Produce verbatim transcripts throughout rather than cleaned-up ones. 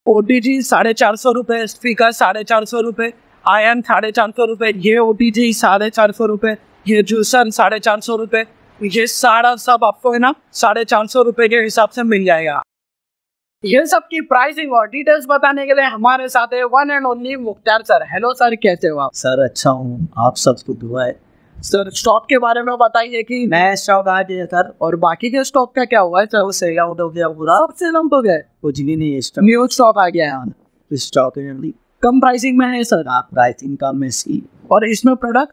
O T G साढ़े चार सौ रुपये, स्पीकर साढ़े चार सौ रुपये, आयन साढ़े चार सौ रुपये, ये ओ टी जी साढ़े चार सौ रुपये, ये जूसन साढ़े चार सौ रुपये, ये सारा सब आपको है ना साढ़े चार सौ रुपये के हिसाब से मिल जाएगा। ये सब की प्राइसिंग और डिटेल्स बताने के लिए हमारे साथ है one and only Mukhtar sir. Hello sir, कैसे हो आप? सर अच्छा हूँ, आप सबको दुआ है। सर स्टॉक के बारे में बताइए कि नया स्टॉक आ गया सर, और बाकी के स्टॉक का क्या हुआ है सर? सेल आउट हो गया पूरा, सब सेल आउट हो गया, कुछ भी नहीं है स्टॉक। न्यू स्टॉक आ गया है, स्टॉक कम प्राइसिंग में है सर। आप प्राइसिंग कम में सी, और इसमें प्रोडक्ट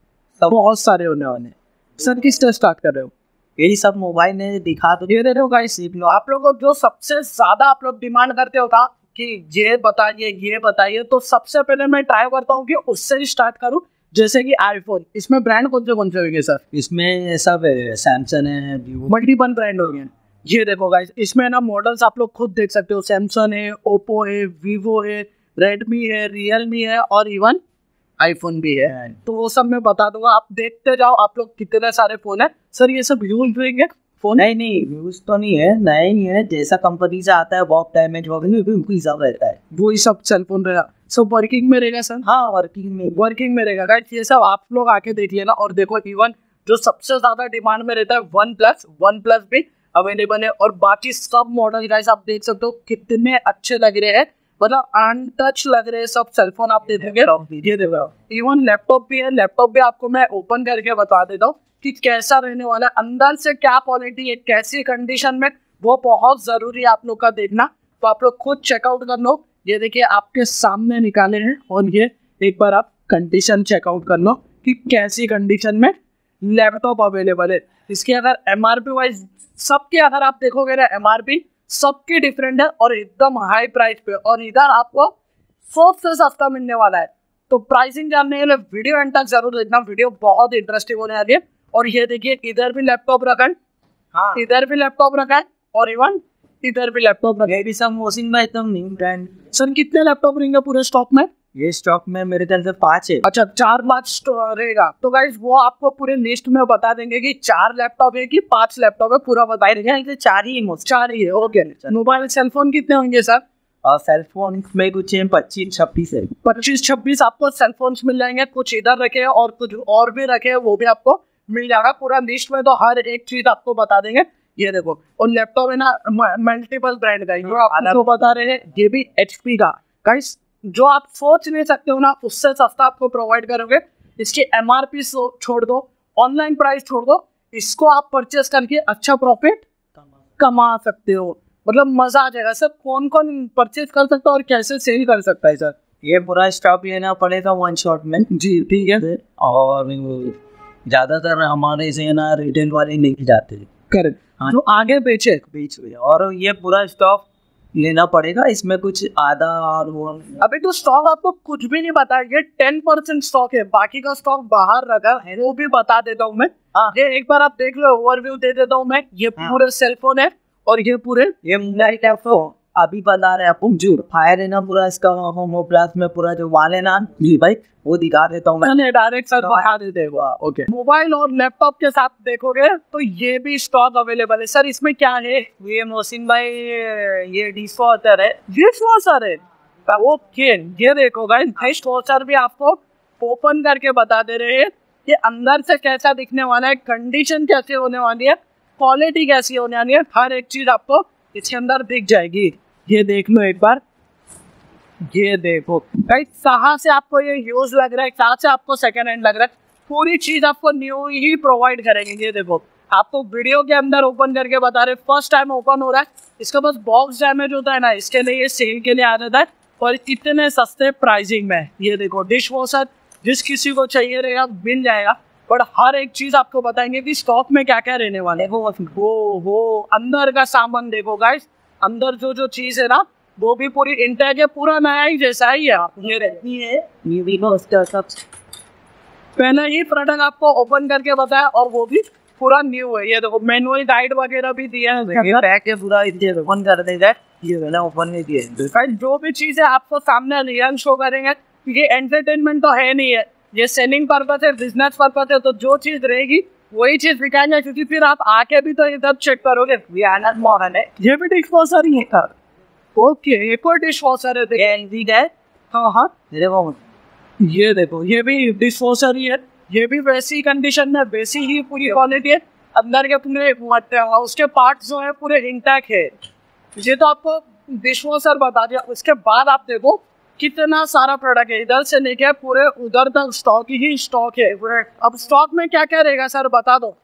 बहुत सारे होने वाले। सर किस तरह स्टार्ट कर रहे हो? यही सब मोबाइल ने दिखा तो ये दे रहे हो गाइस। आप लोगों को जो सबसे ज्यादा आप लोग डिमांड करते हो था कि ये बताइए ये बताइए, तो सबसे पहले मैं ट्राई करता हूँ कि उससे ही स्टार्ट करूँ। जैसे कि आईफोन, इसमें ब्रांड कौन से कौन से होंगे सर? इसमें सब सैमसंग है, मल्टीपल ब्रांड हो गए। ये देखो गाइस, इसमें ना मॉडल्स आप लोग खुद देख सकते हो। सैमसंग है, ओप्पो है, वीवो है, रेडमी है, रियलमी है और इवन आईफोन भी है। तो वो सब मैं बता दूंगा, आप देखते जाओ आप लोग कितने सारे फोन है। सर ये सब यूज होंगे फोन? नहीं नहीं यूज तो नहीं है, नया ही है। जैसा कंपनी से आता है बॉक्स डैमेज वगैरह उनको हिसाब रहता है, वो ही सब सेल फोन रहेगा। सब वर्किंग में रहेगा सर? हाँ वर्किंग में वर्किंग में रहेगा गाइस। ये सब आप लोग आके देखिए ना। और देखो इवन जो सबसे ज्यादा डिमांड में रहता है वन प्लस, वन प्लस भी अवेलेबल है। और बाकी सब मॉडल गाइस आप देख सकते हो कितने अच्छे लग रहे हैं, मतलब अनटच लग रहे हैं सब सेलफोन। आप देखेंगे ये देखो, इवन लैपटॉप भी है। लैपटॉप भी आपको मैं ओपन करके बता देता हूँ कि कैसा रहने वाला है, अंदर से क्या क्वालिटी है, कैसी कंडीशन में, वो बहुत जरूरी है आप लोग का देखना। तो आप लोग खुद चेकआउट कर लो। ये देखिए आपके सामने निकाले हैं, और ये एक बार आप कंडीशन चेकआउट कर लो कि कैसी कंडीशन में लैपटॉप अवेलेबल है। इसकी अगर एम आर पी वाइज सबके अगर आप देखोगे ना, एम आर पी सबकी डिफरेंट है और एकदम हाई प्राइस पे, और इधर आपको सबसे सस्ता मिलने वाला है। तो प्राइसिंग जानने के लिए वीडियो एंड तक जरूर देखना, वीडियो बहुत इंटरेस्टिंग होने वाली है। और ये देखिए इधर भी लैपटॉप रखा है, हाँ इधर भी लैपटॉप रखा है, और इवन इधर भी लैपटॉप रखा है। भी सब मोसिन में एकदम न्यू ब्रांड। सर कितने लैपटॉप रहेंगे पूरे स्टॉक में? ये स्टॉक में मेरे ख्याल से पाँच है। अच्छा, चार पाँच रहेगा। तो गाइस वो आपको पूरे लिस्ट में बता देंगे कि चार लैपटॉप है कि पांच लैपटॉप है, पूरा बता देंगे। चार ही चार ही है, ओके। मोबाइल सेलफोन कितने होंगे सर? और सेलफोन में कुछ पच्चीस छब्बीस है, पच्चीस छब्बीस आपको सेलफोन्स मिल जाएंगे। कुछ इधर रखे हैं और कुछ और भी रखे हैं, वो भी आपको मिल जाएगा। पूरा लिस्ट में तो हर एक चीज आपको बता देंगे। ये देखो, और लैपटॉप है ना मल्टीपल ब्रांड का, जो आपको बता रहे हैं ये भी एच पी का। गाइस जो आप सोच नहीं सकते हो ना, उससे सस्ता आपको प्रोवाइड करोगे। इसकी एम आर पी छोड़ दो, ऑनलाइन प्राइस छोड़ दो, इसको आप परचेस करके अच्छा प्रॉफिट कमा सकते हो। मतलब मजा आ जाएगा। सर कौन कौन परचेस कर सकता है और कैसे सेल कर सकता है सर? ये पूरा स्टॉक लेना पड़ेगा वन शॉट में। जी ठीक है। और ज्यादातर हमारे से ना रिटेल वाले लेके जाते हैं, करेक्ट, हाँ। जो आगे बेचे बेच और ये पूरा स्टॉक लेना पड़ेगा। इसमें कुछ आधा और वो अभी तो स्टॉक आपको कुछ भी नहीं बता, ये टेन परसेंट स्टॉक है, बाकी का स्टॉक बाहर रखा है, वो भी बता देता हूँ मैं। हाँ। ये एक बार आप देख लो, ओवरव्यू दे देता हूँ मैं। ये हाँ। पूरे सेलफोन है, और ये पूरे ये लैपटॉप अभी बता रहे आपको जो फायर है ना पूरा, इसका होमो प्लस में पूरा जो वाले ना जी भाई वो दिखा देता हूँ मैं डायरेक्ट सर, दिखा देते हैं। ओके, मोबाइल और लैपटॉप के साथ देखोगे तो ये भी स्टॉक अवेलेबल है। सर इसमें क्या है? ये मोहसिन भाई ये डिशवॉशर है, डिशवॉशर है। ओके, ये देखो गाइस, डिशवॉशर भी आपको ओपन करके बता दे रहे हैं कि अंदर से कैसा दिखने वाला है, कंडीशन कैसे होने वाली है, क्वालिटी कैसी होने वाली है, हर एक चीज आपको इसके अंदर दिख जाएगी। ये देख लो एक बार, ये देखो गाइस, कहाँ से आपको ये यूज लग रहा है, कहाँ से आपको सेकंड हैंड लग रहा है, पूरी चीज आपको न्यू ही प्रोवाइड करेंगे। ये देखो आपको वीडियो के अंदर ओपन करके बता रहे, फर्स्ट टाइम ओपन हो रहा है। इसका बस बॉक्स डैमेज होता है ना, इसके लिए ये सेल के लिए आ जाता है, और कितने सस्ते प्राइसिंग में। ये देखो डिश वॉशर, जिस किसी को चाहिए रहेगा मिल जाएगा, बट हर एक चीज आपको बताएंगे कि स्टॉक में क्या क्या रहने वाले है। वो वो वो अंदर का सामान देखो गाइस, अंदर जो जो चीज है ना वो भी पूरी इंटैक्ट है, पूरा नया ही जैसा ही है। ये रहती है, ये भी पहले ही प्रोडक्ट आपको ओपन करके बताया, और वो भी पूरा न्यू है। ये देखो मैनुअल गाइड वगैरह भी दिया है, पैक है पूरा, ओपन कर देगा। ये वाला ओपन नहीं दिया। जो भी चीज है आपको सामने रियल शो करेंगे, क्योंकि एंटरटेनमेंट तो है नहीं है, ये सेलिंग पर्पस है, बिजनेस पर्पस है। तो जो चीज रहेगी वही चीज दिखाएंगे, क्योंकि फिर आप आके भी तो इधर चेक करोगे। ये भी डिस्पोजर ही है, ओके, एक और डिश वॉशर है, ये एलजी का है। हाँ हाँ, देखो ये देखो, ये भी डिश वॉशर ही है, ये भी वैसी कंडीशन में, वैसी ही पूरी क्वालिटी है, अंदर के पूरे उसके पार्ट्स जो है पूरे इंटैक्ट है। ये तो आपको डिश वॉशर बता दिया। उसके बाद आप देखो कितना सारा प्रोडक्ट है, इधर से लेके पूरे उधर तक स्टॉक ही स्टॉक है। अब स्टॉक में क्या क्या रहेगा सर, बता दो।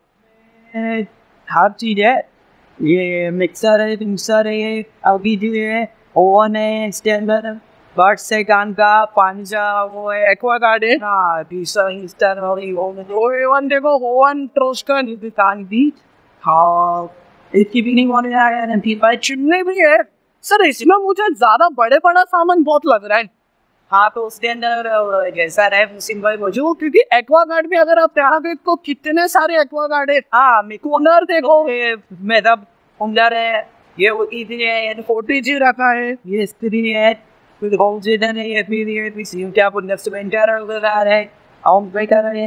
हर चीज है, ये मिक्सर है, मिक्सर है, ये अभी जो है ओवन है, स्टैंडर है, बर्ड से कान का पंजा, वो है एक्वा गार्ड है, हाँ दूसरा इंस्टर और ये ओवन देखो, ओवन टोस्टर कान भी, हाँ इसकी भी नहीं होने आया ना, फिर भाई चिमनी भी है सर। इसमें मुझे ज्यादा बड़े बड़ा सामान बहुत लग रहा है। हाँ तो उसके अंदर जैसा रहे मुसिम भाई वो जो, क्योंकि एक्वा गार्ड भी अगर आप यहाँ देखो कितने सारे एक्वा गार्ड है। हाँ कूलर देखो, ये मतलब कूलर है, ये इजी है, फोर्टी जी रखा है, ये स्त्री है, फिर होल्डर है, ये फिर ये भी सी क्या बोल इन्वेस्टमेंटर वगैरह है, होम थिएटर है,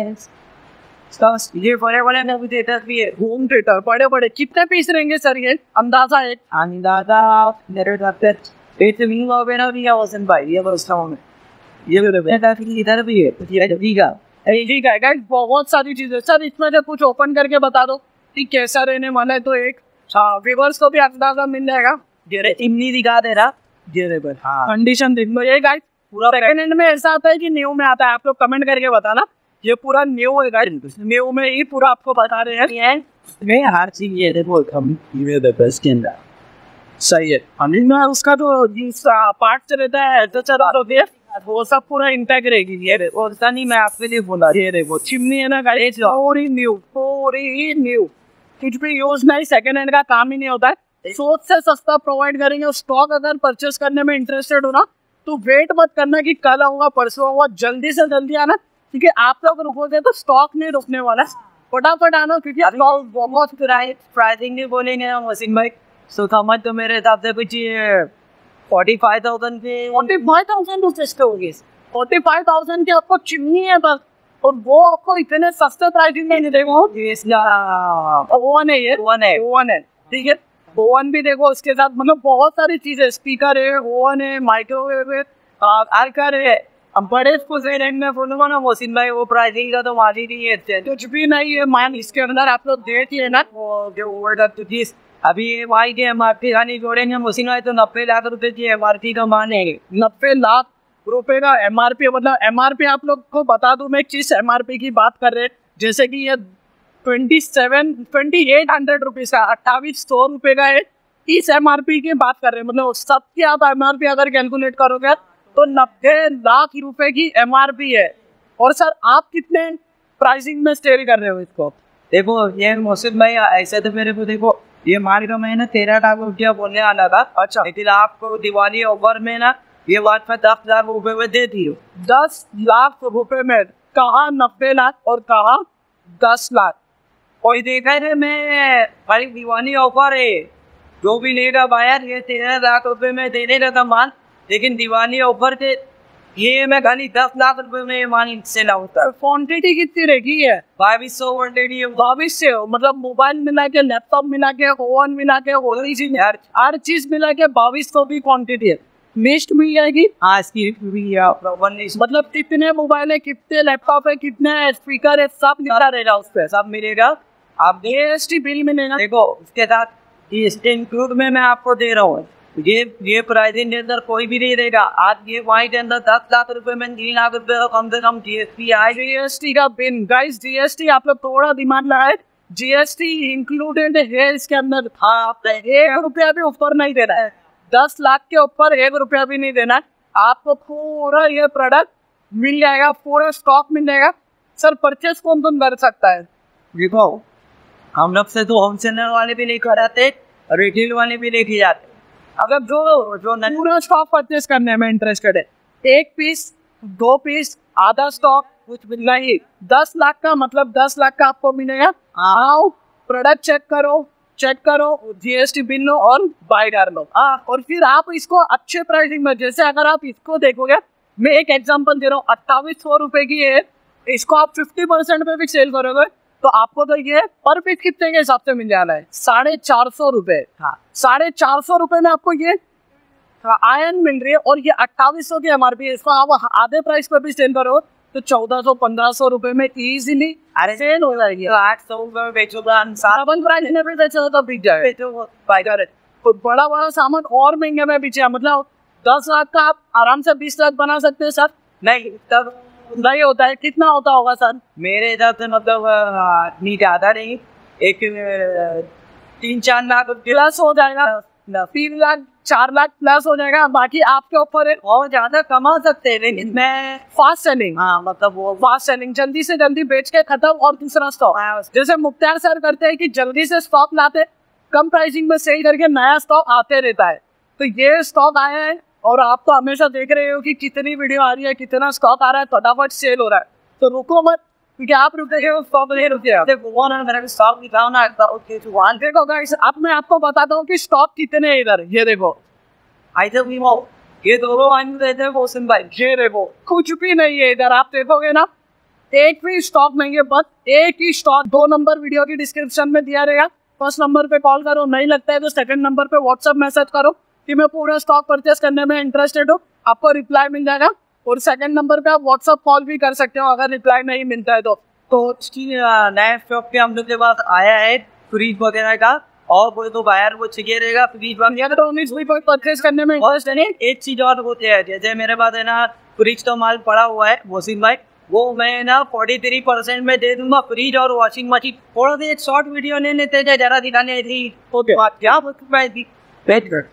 ये बड़े बड़े मूवी थिएटर भी है, होम थिएटर बड़े बड़े। कितने पीस रहेंगे सर ये, अंदाजा है? अंदाजा मेरे डॉक्टर पेट में वो बना भी है वसन भाई, ये बस में ये भी बेटा फिर इधर भी है, ये ठीक है, ठीक है गाइस, बहुत सारी चीजें सर। इसमें से कुछ ओपन करके बता दो कि कैसा रहने वाला है, तो एक व्यूअर्स को भी अंदाजा मिल जाएगा। ये चिमनी दिखा दे रहा, ये हाँ कंडीशन देख लो। ये गाइस पूरा सेकंड हैंड में ऐसा आता है कि न्यू में आता है, आप लोग कमेंट करके बताना। ये पूरा न्यू है गाइस, न्यू में ही पूरा आपको बता रहे हैं। ये हर चीज ये देखो, हम ये द बेस्ट इन दैट सही है। अनिल में उसका तो जिस पार्ट रहता है तो चला तो देख, वो सब पूरा इंटैक्ट रहेगी। ये और नहीं मैं आपके लिए बोला, ये देखो चिमनी है ना गाइस, पूरी न्यू, पूरी न्यू, कुछ भी यूज नहीं, सेकंड हैंड का काम ही नहीं होता है। सोच से सस्ता प्रोवाइड करेंगे। स्टॉक अगर परचेस करने में इंटरेस्टेड हो ना, तो वेट मत करना कि कल आऊंगा परसों आऊंगा, जल्दी से जल्दी आना, क्योंकि आप लोग रुकोगे तो स्टॉक नहीं रुकने वाला। फटाफट आना, क्योंकि बहुत प्राइसिंग नहीं बोलेंगे वसीम भाई, सो समझ तो मेरे हिसाब से कुछ फोर्टी फाइव थाउजेंड के फोर्टी फाइव थाउजेंड सस्ते होगी। फोर्टी फाइव थाउजेंड की आपको चिमनी है बस, और वो आपको इतने सस्ते प्राइसिंग में नहीं देगा। ओवन है, ये ओवन है, ओवन है, ठीक है। ओवन भी देखो उसके साथ, मतलब बहुत सारी चीजें, स्पीकर है, ओवन है, माइक्रोवेव है, आर्कर है। हम बड़े कुछ रेंज में बोलूंगा ना मोहसिन भाई, वो प्राइसिंग का तो माली नहीं है, कुछ भी नहीं है मान। इसके अंदर आप लोग देखिए ना, वो जो वर्ड ऑफ दिस अभी वाई के एम आर पी गानी जोड़ेंगे मोहसिन भाई, तो नब्बे लाख रुपए की एम आर पी का मान है। नब्बे लाख रुपए का एम आर पी, मतलब एम आर पी आप लोग को बता दूं मैं किस एम आर पी की बात कर रहे हैं। जैसे कि ये twenty seven twenty eight hundred rupees का, अट्ठाईस सौ रुपए का है, इस एम आर पी की बात कर रहे हैं। मतलब सबकी आप एम आर पी अगर कैलकुलेट करोगे तो नब्बे लाख रुपए की एम आर पी है। और सर आप कितने प्राइसिंग में सेल कर रहे हो इसको? देखो ये मोहसिन भाई, ऐसे तो मेरे को देखो ये माल का मैं ना तेरह लाख रुपया बोलने वाला था। अच्छा, लेकिन आपको दिवाली ऑफर में ना ये बात मैं दस लाख रुपए में दे दी हूँ। दस लाख रुपए में? कहाँ नब्बे लाख और कहाँ दस लाख? कोई देखा है मैं भाई, दिवाली ऑफर है, जो भी लेगा बायर ये तेरह लाख रुपए में देने लगा माल, लेकिन दिवाली ऑफर के ये मैं खाली दस लाख रुपए में मान से लाऊंगा। क्वांटिटी कितनी रहेगी? है बाईस सौ क्वांटिटी, बाईस सौ मतलब मोबाइल मिला के, लैपटॉप मिला के, ओवन मिला के, हर हर चीज मिला के बाईस सौ की क्वांटिटी है। लिस्ट मिल जाएगी आज की, मतलब कितने मोबाइल है, कितने लैपटॉप है, कितने स्पीकर है, सब मिला रहेगा उस पर, सब मिलेगा। आप जी एस टी बिल मिलेगा। देखो उसके साथ जी एस टी इंक्लूड में मैं आपको दे रहा हूँ। ये ये प्राइसिंग के अंदर कोई भी नहीं देगा। आज ये वाई के अंदर दस लाख रुपए में तीन लाख रुपए का कम से कम जीएसटी आए। जीएसटी का बिन गाइस, जीएसटी आप लोग थोड़ा दिमाग लगाए, जीएसटी इंक्लूडेड है इसके अंदर। हाँ, एक रुपया भी ऊपर नहीं देना है, दस लाख के ऊपर एक रुपया भी नहीं देना। आपको पूरा ये प्रोडक्ट मिल जाएगा, पूरा स्टॉक मिल जाएगा। सर परचेस कौन कौन कर सकता है? देखो हम लोग से तो होम सेलर वाले भी लेकर आते, रिटेल वाले भी लेके जाते। अगर जो जो पूरा स्टॉक परचेस करने में इंटरेस्टेड है, एक पीस, दो पीस, आधा स्टॉक, कुछ मिलना ही, दस लाख का मतलब दस लाख का आपको मिलेगा। आओ प्रोडक्ट चेक करो, चेक करो, जीएसटी बिल लो और बाय कर लो। हाँ, और फिर आप इसको अच्छे प्राइसिंग में, जैसे अगर आप इसको देखोगे, मैं एक एग्जांपल दे रहा हूँ, अट्ठाईस सौ रुपए की है, इसको आप फिफ्टी परसेंट पे भी सेल करोगे तो आपको तो ये पर पीस कितने के हिसाब से मिल जाना है? साढ़े चार सौ रुपए। हाँ, साढ़े चार सौ रुपए में आपको ये आयरन मिल रही है और ये अट्ठाईस सौ की एमआरपी है। इसको आप आधे प्राइस पे भी सेल करो तो चौदह सौ पंद्रह सौ रुपए में इजीली सेल हो जाएगी। आठ सौ में बेचोगा इंसान, डबल प्राइस में भी बेचो तो बिक जाए। तो बड़ा बड़ा सामान और महंगे में बेचे, मतलब दस लाख का आप आराम से बीस लाख बना सकते हैं सर। नहीं तब नहीं होता है, कितना होता होगा सर? मेरे हिसाब से मतलब नीट आता नहीं, एक तीन चार लाख प्लस हो जाएगा, तीन लाख चार लाख प्लस हो जाएगा। बाकी आपके ऊपर है, और ज्यादा कमा सकते हैं लेकिन मैं फास्ट सेलिंग, हाँ मतलब वो फास्ट सेलिंग, जल्दी से जल्दी बेच के खत्म और दूसरा स्टॉक। जैसे मुख्तार सर करते हैं कि जल्दी से स्टॉक लाते, कम प्राइसिंग में सेल करके नया स्टॉक आते रहता है। तो ये स्टॉक आया है और आप तो हमेशा देख रहे हो कि कितनी वीडियो आ रही है, कितना स्टॉक आ रहा है, फटाफट सेल हो रहा है। तो रुको मत, क्योंकि आप रुके हो स्टॉक नहीं रुके। देखो गाइस, अब मैं आपको बताता हूँ कि स्टॉक कितने हैं इधर। ये देखो ये दोनों भाई, ये देखो कुछ भी नहीं है इधर। आप देखोगे ना, एक भी स्टॉक नहीं है, बस एक ही स्टॉक। दो नंबर वीडियो की डिस्क्रिप्शन में दिया रहेगा, फर्स्ट नंबर पे कॉल करो, नहीं लगता है तो सेकंड नंबर पे व्हाट्सएप मैसेज करो कि मैं पूरा स्टॉक परचेस करने में इंटरेस्टेड हूँ, आपको रिप्लाई मिल जाएगा। और सेकंड नंबर पे आप व्हाट्सएप कॉल भी कर सकते हो अगर रिप्लाई नहीं मिलता है तो। तो इसकी नए स्टॉक पे हम लोग के पास आया है फ्रीज वगैरह का, और कोई तो बायर वो चाहिए रहेगा फ्रीज वगैरह तो परचेस करने में। और एक चीज और होती है, जैसे मेरे पास है ना फ्रिज तो माल पड़ा हुआ है वसीम भाई, वो मैं ना फोर्टी थ्री परसेंट में दे दूंगा फ्रिज और वॉशिंग मशीन। थोड़ा सा एक शॉर्ट वीडियो ले लेते थे, जरा दिखाने थी। ओके क्या बैठ कर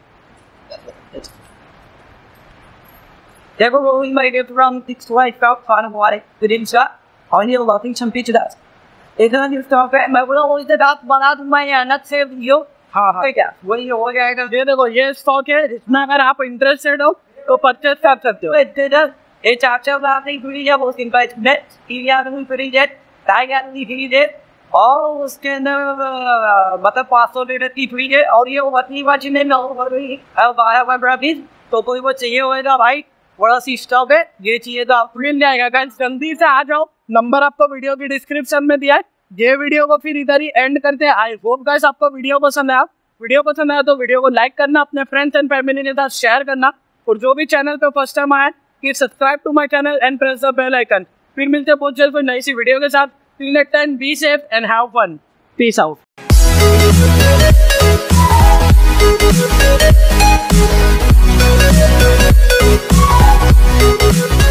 देखो वसीम भाई, from six to eight felt kind of like the didn't shot on you loving some picture that इतना नहीं स्टॉक है। मैं बोला वो इधर आप बना दूंगा या ना से वीडियो। हाँ हाँ क्या वही हो जाएगा। ये देखो ये स्टॉक है, इसमें अगर आप इंटरेस्टेड हो तो परचेस कर सकते हो। ये चार चार लाख की फ्रीज है, वो सिंपल नेट तीन हजार की फ्रीज है, ढाई हजार की फ्रीज है, और उसके अंदर मतलब पाँच सौ लीटर की फ्रीज है, और ये वतनी बाजी में बारह पंद्रह बीस। तो कोई वो चाहिए होगा भाई, बड़ा सी स्टॉक है, ये चाहिए तो आप मिल जाएगा। गाइस जल्दी से आ जाओ, नंबर आपको वीडियो की डिस्क्रिप्शन में दिया है। ये वीडियो को फिर इधर ही एंड करते हैं। आई होप गाइस आपको वीडियो पसंद आया। वीडियो पसंद आया तो वीडियो को लाइक करना, अपने फ्रेंड्स एंड फैमिली के साथ शेयर करना, और जो भी चैनल पे फर्स्ट टाइम आया कि subscribe to my channel and press the bell icon. फिर मिलते हैं बहुत जल्द कोई नई सी वीडियो के साथ। Till next time, be safe and have fun. Peace out.